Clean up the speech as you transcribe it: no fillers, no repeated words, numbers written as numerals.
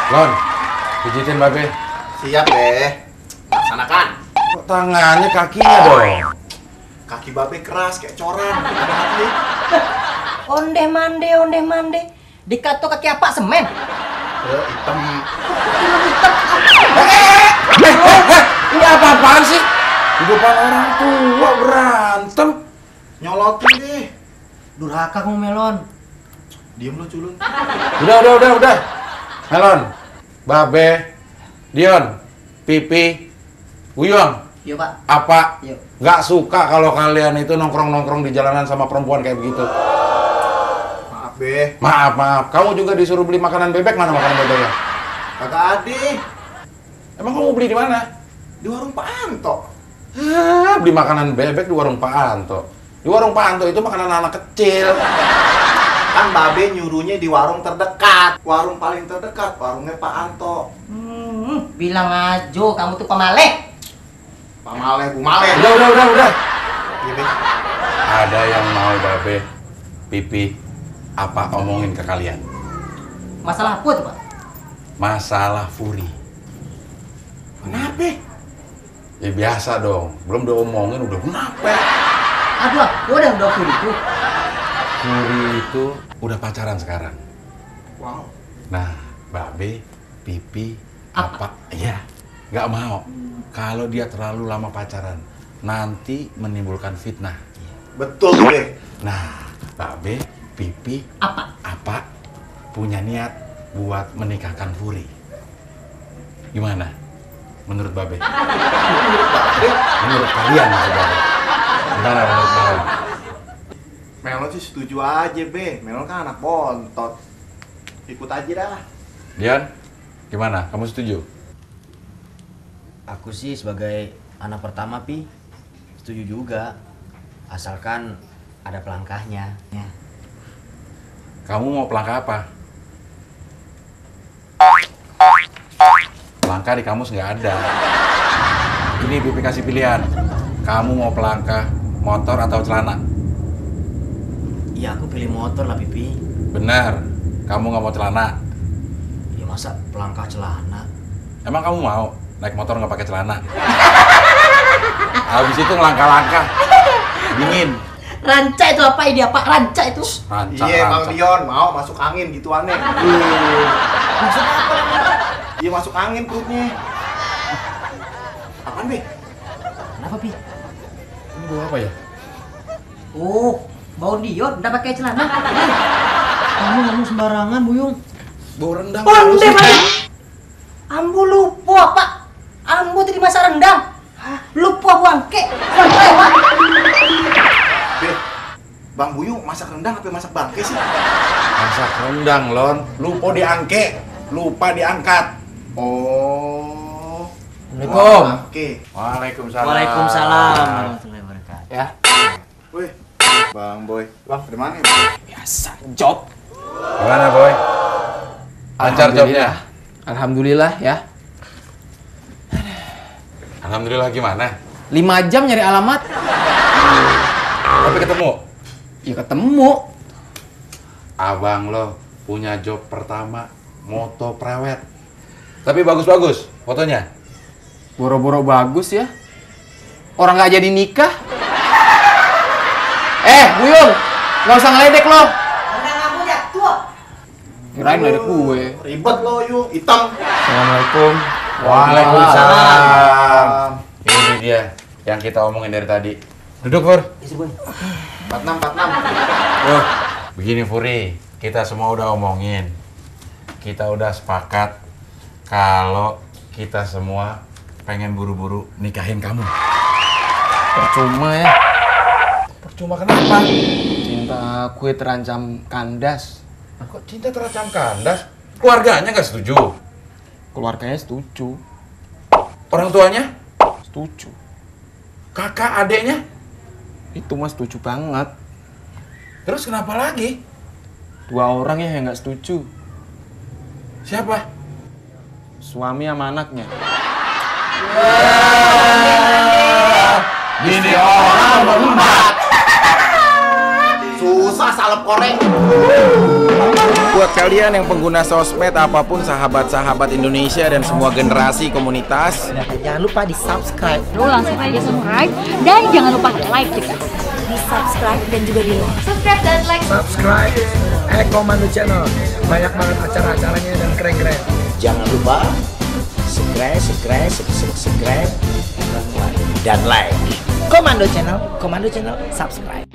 Lon, pijitin Babe. Siap deh. Laksanakan. Kok tangannya kakinya dong? Kaki Babe keras kayak coran. Onde mande. Dikato kaki apa semen? Hitam. Ini apa-apaan sih? Di depan orang tua berantem. Nyolotin deh. Durhaka kamu Melon. Diem lo culun. Udah. Melon, Babe, Dion, Pipi, Uyong. Yuk Pak. Apa? Yuk. Nggak suka kalau kalian itu nongkrong-nongkrong di jalanan sama perempuan kayak begitu. Maaf be. Maaf. Kamu juga disuruh beli makanan bebek, mana makanan bebeknya? Kagak ada. Emang kamu beli di mana? Di warung Pak Anto. Beli makanan bebek di warung Pak Anto. Di warung Pak Anto itu makanan anak kecil. Kan Babe nyuruhnya di warung terdekat. Warung paling terdekat, warungnya Pak Anto. Bilang aja kamu tuh pemalek. Pak Maleh, Bu Maleh. Udah. Iya be. Ada yang mau Babe, Pipi, apa omongin ke kalian? Masalah apa tuh Pak? Masalah Furi. Kenapa? Ya biasa dong, belum diomongin udah kenapa? Aduh, udah itu. Furi itu udah pacaran sekarang. Wow. Nah, Babe, Pipi, apa? Ya, nggak mau. Kalau dia terlalu lama pacaran, nanti menimbulkan fitnah. Betul be. Nah, Babe, Pipi, Apa? punya niat buat menikahkan Furi. Gimana? Menurut Babe? Menurut kalian maksud Babe? Gimana menurut kalian? Melon sih setuju aja be. Melon kan anak bontot. Ikut aja dah. Dian, gimana? Kamu setuju? Aku sih sebagai anak pertama Pi setuju juga, asalkan ada pelangkahnya ya. Kamu mau pelangkah apa? Pelangkah di kamus nggak ada. Ini Pipi kasih pilihan. Kamu mau pelangkah motor atau celana? Iya aku pilih motor lah Pipi. Benar. Kamu nggak mau celana? Ya masa pelangkah celana? Emang kamu mau naik motor nggak pakai celana? Habis itu ngelangkah-langkah. Dingin. Ranca itu apa ini Pak? Ranca itu. Iya Bang Dion mau masuk angin gitu aneh. Maksud apa? Iya masuk angin perutnya. Apaan be? Kenapa Pi? Ini bau apa ya? Oh, bau Dion udah pakai celana. Kamu ngomong sembarangan Buyung. Bau rendang. Onde mande. Ambu lupa Pak. Ambu tadi masak rendang. Lupa bangke. Lewat. Be, Bang Buyung masak rendang apa masak bangke sih? Masak rendang, Lon. Lupa diangkat. Oh. Assalamualaikum. Oke. Waalaikumsalam. Waalaikumsalam warahmatullahi wabarakatuh. Ya, Wih, Bang Boy. Bang, dari mana ya? biasa job. Gimana, Boy? Lancar jobnya? Alhamdulillah ya. Alhamdulillah gimana? 5 jam nyari alamat, Tapi ketemu? ya ketemu. Abang lo punya job pertama, moto prewed. Tapi bagus-bagus fotonya. Boro-boro bagus ya. Orang nggak jadi nikah. Buyung, nggak usah ngeledek lo. Rendang ambu jatuh. Kirain ngeledek gue. Ribet lo yuk, hitam. Assalamualaikum. Waalaikumsalam. Ini dia yang kita omongin dari tadi. Duduk, Fur. 46. Begini, Furi. Kita semua udah omongin. Kita udah sepakat kalau kita semua pengen buru-buru nikahin kamu. Percuma ya. Percuma kenapa? Cinta gue terancam kandas. Kok cinta terancam kandas? Keluarganya nggak setuju? Keluarganya setuju. Orang tuanya? Setuju. Kakak, adeknya? Itu mah setuju banget. Terus kenapa lagi? 2 orang ya yang nggak setuju. Siapa? Suami sama anaknya. Bini orang berempat. Susah salep koreng. Buat kalian yang pengguna sosmed apapun, sahabat-sahabat Indonesia dan semua generasi komunitas, Jangan lupa di subscribe, Lu langsung aja subscribe dan jangan lupa like juga. di subscribe dan juga di like. Subscribe dan like. Subscribe Komando Channel, banyak banget acara-acaranya dan keren-keren. Jangan lupa subscribe dan like. Komando Channel, subscribe.